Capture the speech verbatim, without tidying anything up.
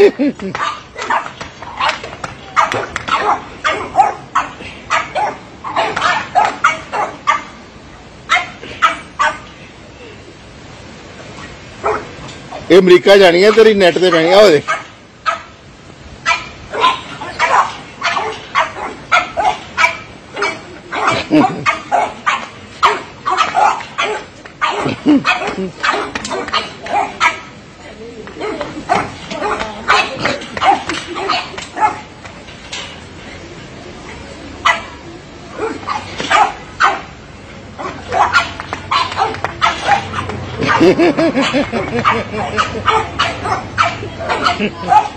ਇਹ ਅਮਰੀਕਾ ਜਾਣੀ ਹੈ ਤੇਰੀ ਨੈਟ ਤੇ ਪੈਣੀ ਆ ਉਹਦੇ Ha ha ha ha ha!